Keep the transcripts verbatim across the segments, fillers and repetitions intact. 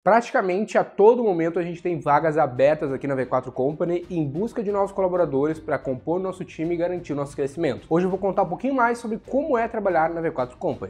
Praticamente a todo momento a gente tem vagas abertas aqui na V quatro Company em busca de novos colaboradores para compor o nosso time e garantir o nosso crescimento. Hoje eu vou contar um pouquinho mais sobre como é trabalhar na V quatro Company.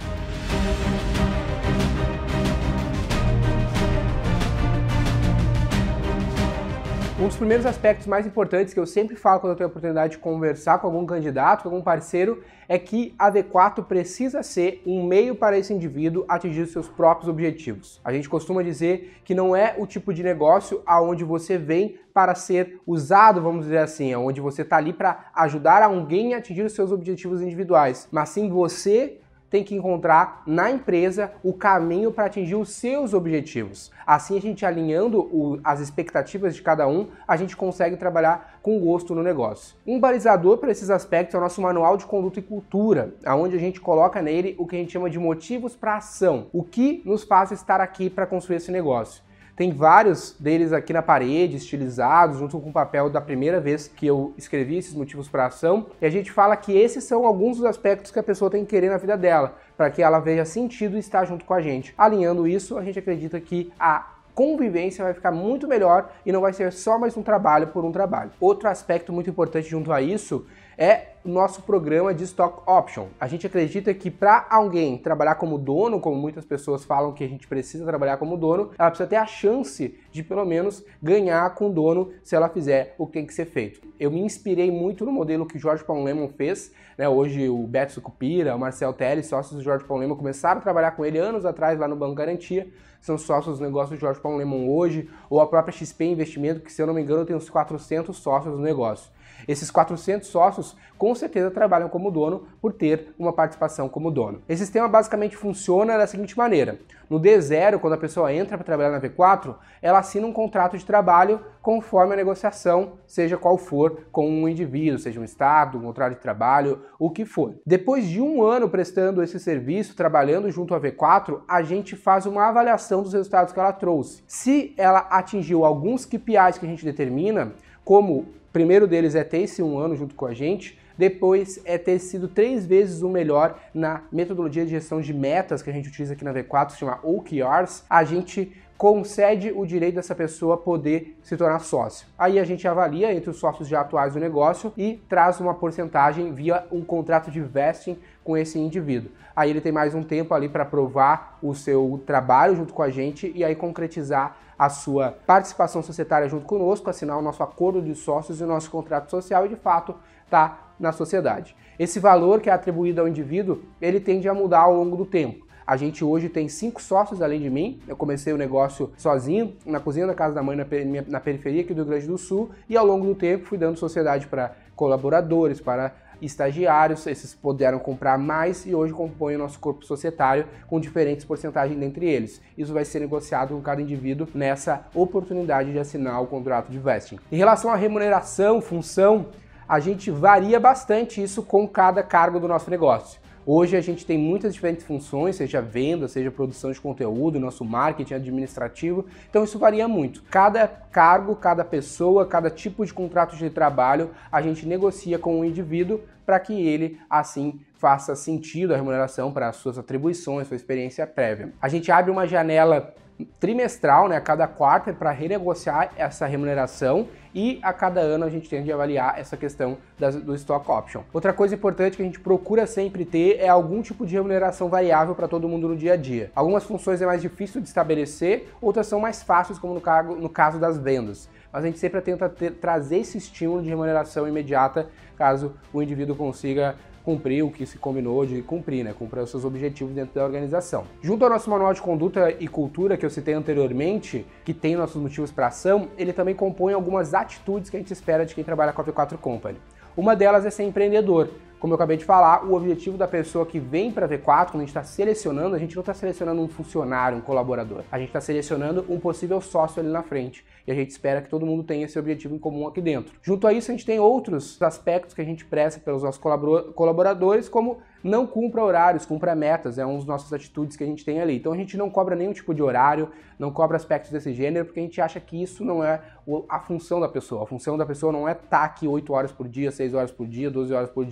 Um dos primeiros aspectos mais importantes que eu sempre falo quando eu tenho a oportunidade de conversar com algum candidato, com algum parceiro, é que a V quatro precisa ser um meio para esse indivíduo atingir os seus próprios objetivos. A gente costuma dizer que não é o tipo de negócio aonde você vem para ser usado, vamos dizer assim, onde você está ali para ajudar alguém a atingir os seus objetivos individuais, mas sim você tem que encontrar na empresa o caminho para atingir os seus objetivos. Assim, a gente alinhando o, as expectativas de cada um, a gente consegue trabalhar com gosto no negócio. Um balizador para esses aspectos é o nosso manual de conduta e cultura, onde a gente coloca nele o que a gente chama de motivos para ação, o que nos faz estar aqui para construir esse negócio. Tem vários deles aqui na parede, estilizados, junto com o papel da primeira vez que eu escrevi esses motivos para ação. E a gente fala que esses são alguns dos aspectos que a pessoa tem que querer na vida dela, para que ela veja sentido estar junto com a gente. Alinhando isso, a gente acredita que a convivência vai ficar muito melhor e não vai ser só mais um trabalho por um trabalho. Outro aspecto muito importante junto a isso é o nosso programa de Stock Option. A gente acredita que para alguém trabalhar como dono, como muitas pessoas falam que a gente precisa trabalhar como dono, ela precisa ter a chance de pelo menos ganhar com o dono se ela fizer o que tem que ser feito. Eu me inspirei muito no modelo que o Jorge Paulo Lemann fez, né? Hoje o Beto Sucupira, o Marcel Teles, sócios do Jorge Paulo Lemann, começaram a trabalhar com ele anos atrás lá no Banco Garantia, são sócios do negócio do Jorge Paulo Lemann hoje, ou a própria X P Investimento, que se eu não me engano tem uns quatrocentos sócios no negócio. Esses quatrocentos sócios com certeza trabalham como dono por ter uma participação como dono. Esse sistema basicamente funciona da seguinte maneira: no D zero, quando a pessoa entra para trabalhar na V quatro, ela assina um contrato de trabalho conforme a negociação, seja qual for, com um indivíduo, seja um estado, um contrato de trabalho, o que for. Depois de um ano prestando esse serviço, trabalhando junto à V quatro, a gente faz uma avaliação dos resultados que ela trouxe. Se ela atingiu alguns K P Is que a gente determina, como o primeiro deles é ter esse um ano junto com a gente, depois é ter sido três vezes o melhor na metodologia de gestão de metas que a gente utiliza aqui na V quatro, que se chama O K Rs, a gente concede o direito dessa pessoa poder se tornar sócio. Aí a gente avalia entre os sócios já atuais do negócio e traz uma porcentagem via um contrato de vesting com esse indivíduo. Aí ele tem mais um tempo ali para provar o seu trabalho junto com a gente e aí concretizar a sua participação societária junto conosco, assinar o nosso acordo de sócios e o nosso contrato social e de fato tá na sociedade. Esse valor que é atribuído ao indivíduo, ele tende a mudar ao longo do tempo. A gente hoje tem cinco sócios além de mim. Eu comecei o negócio sozinho, na cozinha da casa da mãe, na, na periferia aqui do Rio Grande do Sul, e ao longo do tempo fui dando sociedade para colaboradores, para estagiários. Esses puderam comprar mais e hoje compõem o nosso corpo societário com diferentes porcentagens dentre eles. Isso vai ser negociado com cada indivíduo nessa oportunidade de assinar o contrato de vesting. Em relação à remuneração, função, a gente varia bastante isso com cada cargo do nosso negócio. Hoje a gente tem muitas diferentes funções, seja venda, seja produção de conteúdo, nosso marketing administrativo, então isso varia muito. Cada cargo, cada pessoa, cada tipo de contrato de trabalho, a gente negocia com o indivíduo para que ele, assim, faça sentido a remuneração para as suas atribuições, sua experiência prévia. A gente abre uma janela trimestral, né, a cada quarto, para renegociar essa remuneração e a cada ano a gente tende a avaliar essa questão das, do Stock Option. Outra coisa importante que a gente procura sempre ter é algum tipo de remuneração variável para todo mundo no dia a dia. Algumas funções é mais difícil de estabelecer, outras são mais fáceis, como no, cargo, no caso das vendas. Mas a gente sempre tenta ter, trazer esse estímulo de remuneração imediata, caso o indivíduo consiga cumprir o que se combinou de cumprir, né? Cumprir os seus objetivos dentro da organização. Junto ao nosso manual de conduta e cultura que eu citei anteriormente, que tem nossos motivos para ação, ele também compõe algumas atitudes que a gente espera de quem trabalha com a V quatro Company. Uma delas é ser empreendedor. Como eu acabei de falar, o objetivo da pessoa que vem para a V quatro, quando a gente está selecionando, a gente não está selecionando um funcionário, um colaborador. A gente está selecionando um possível sócio ali na frente. E a gente espera que todo mundo tenha esse objetivo em comum aqui dentro. Junto a isso, a gente tem outros aspectos que a gente presta pelos nossos colaboradores, como não cumpra horários, cumpra metas, é uma das nossas atitudes que a gente tem ali. Então a gente não cobra nenhum tipo de horário, não cobra aspectos desse gênero, porque a gente acha que isso não é a função da pessoa. A função da pessoa não é estar aqui oito horas por dia, seis horas por dia, doze horas por dia.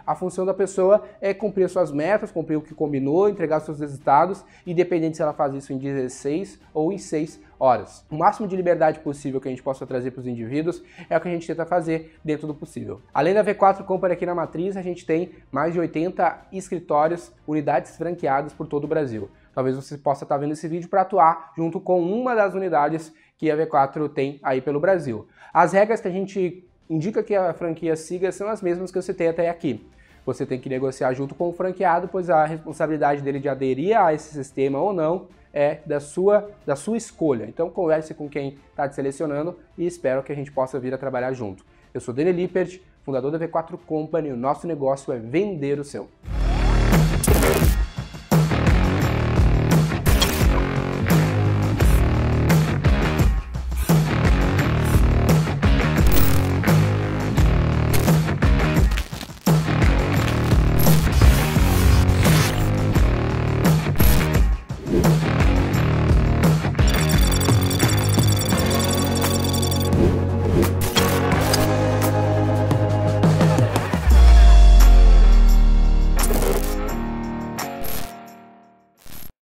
A função da pessoa é cumprir suas metas, cumprir o que combinou, entregar seus resultados, independente se ela faz isso em dezesseis ou em seis horas. O máximo de liberdade possível que a gente possa trazer para os indivíduos é o que a gente tenta fazer dentro do possível. Além da V quatro Company aqui na Matriz, a gente tem mais de oitenta escritórios, unidades franqueadas por todo o Brasil. Talvez você possa estar vendo esse vídeo para atuar junto com uma das unidades que a V quatro tem aí pelo Brasil. As regras que a gente indica que a franquia siga são as mesmas que você tem até aqui. Você tem que negociar junto com o franqueado, pois a responsabilidade dele de aderir a esse sistema ou não é da sua, da sua escolha. Então converse com quem está te selecionando e espero que a gente possa vir a trabalhar junto. Eu sou Daniel Lippert, fundador da V quatro Company, e o nosso negócio é vender o seu.